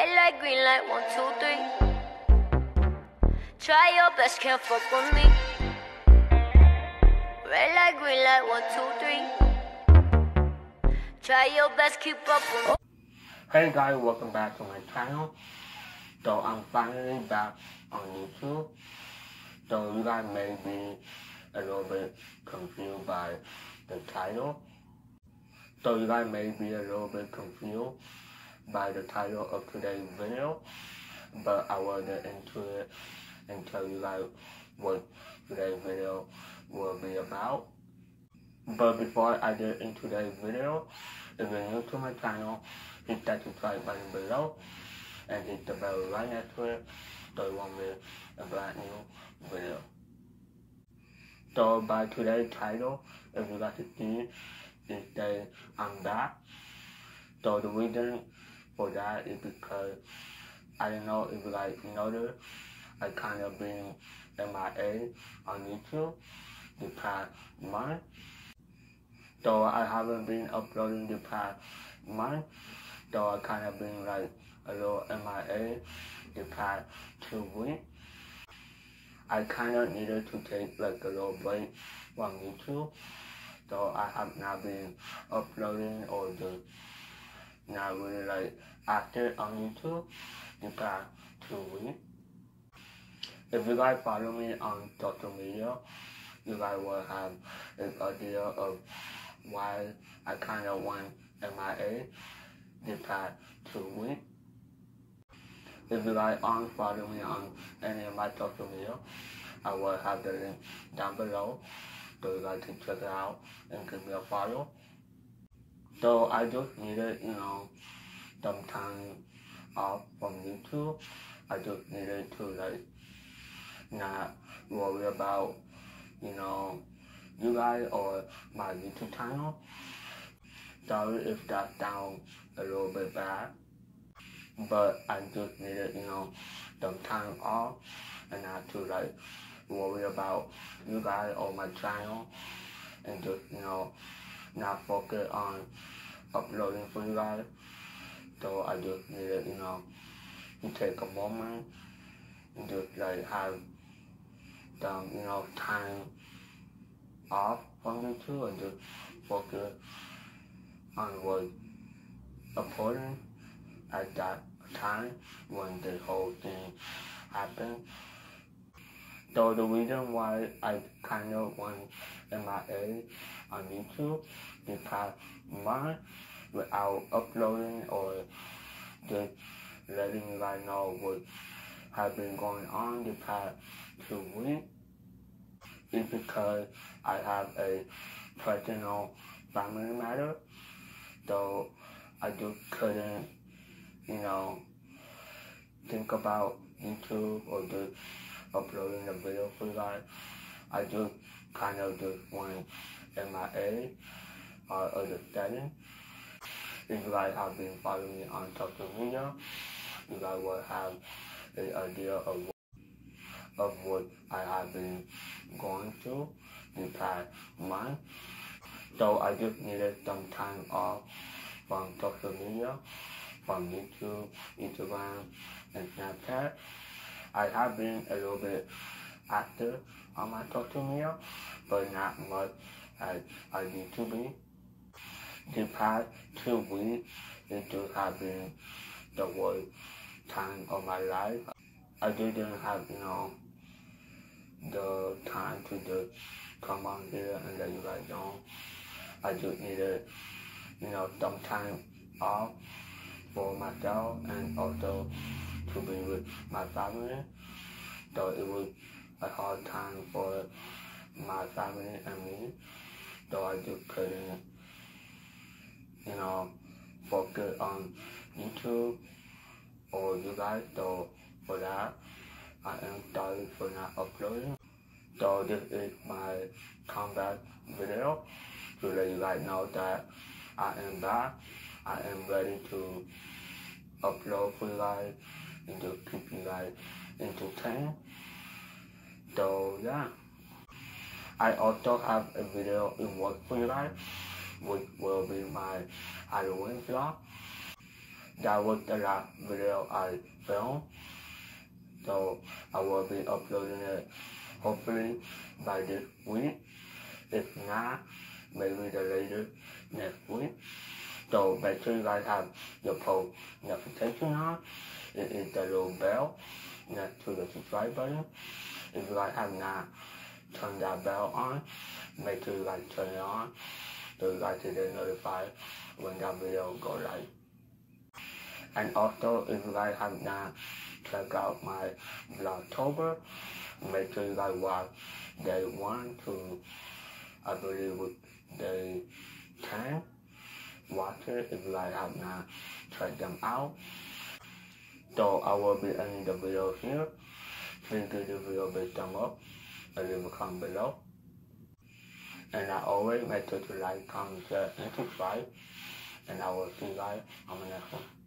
Red light, green light, 1, 2, 3. Try your best, can't fuck with me. Red light, green light, 1, 2, 3. Try your best, keep up with me. Hey guys, welcome back to my channel. So I'm finally back on YouTube. So you guys may be a little bit confused by the title. So you guys may be a little bit confused by the title of today's video, but I will get into it and tell you guys what today's video will be about. But before I get into today's video, if you're new to my channel, hit that subscribe button below and hit the bell right next to it so you won't miss a brand new video. So by today's title, if you guys can see, is that I'm back. So the reason for that is because I don't know if you guys noticed, I kind of been MIA on YouTube the past month. So I haven't been uploading the past month. So I kind of been like a little MIA the past 2 weeks. I kind of needed to take like a little break from YouTube. So I have not been uploading or just not really like active on YouTube the past 2 weeks. If you guys follow me on social media, you guys will have an idea of why I kind of went MIA the past 2 weeks. If you guys aren't following me on any of my social media, I will have the link down below so you guys can check it out and give me a follow. So I just needed, some time off from YouTube. I just needed to like not worry about, you guys or my YouTube channel. Sorry if that sounds a little bit bad, but I just needed, some time off and not to like worry about you guys or my channel and just, not focus on uploading for you guys. So I just needed, to take a moment and just like have some, time off from YouTube and just focus on what's important at that time when the whole thing happened. So the reason why I kind of went MIA on YouTube the past month without uploading or just letting you guys know what has been going on the past 2 weeks is because I have a personal family matter. So I just couldn't, think about YouTube or just uploading a video for you guys. I just kind of just went MIA or other settings. If you guys have been following me on social media, you guys will have an idea of what I have been going through the past month. So I just needed some time off from social media, from YouTube, Instagram, and Snapchat. I have been a little bit active on my social media, but not much as I used to be. The past 2 weeks, it just have been the worst time of my life. I didn't have, the time to just come on here and let you guys know. I just needed, some time off for myself and also to be with my family. So it was a hard time for my family and me. So I just couldn't, focus on YouTube or you guys. So for that, I am sorry for not uploading. So this is my comeback video to let you guys know that I am back. I am ready to upload for you guys and just keep you guys entertained. So yeah, I also have a video in work for you guys, which will be my Halloween vlog. that was the last video I filmed. So I will be uploading it hopefully by this week. If not, maybe the later next week. So make sure you guys have your post notification on. It is the little bell next to the subscribe button. If you guys have not turned that bell on, make sure you guys turn it on so you guys can get notified when that video goes live. And also, if you guys have not checked out my Vlogtober, make sure you guys watch day 1 to, I believe, day 10. Watch it if you guys have not checked them out. So I will be ending the video here. Please give the video a big thumb up and leave a comment below. And I always make sure to like, comment, share, and subscribe. And I will see you guys on the next one.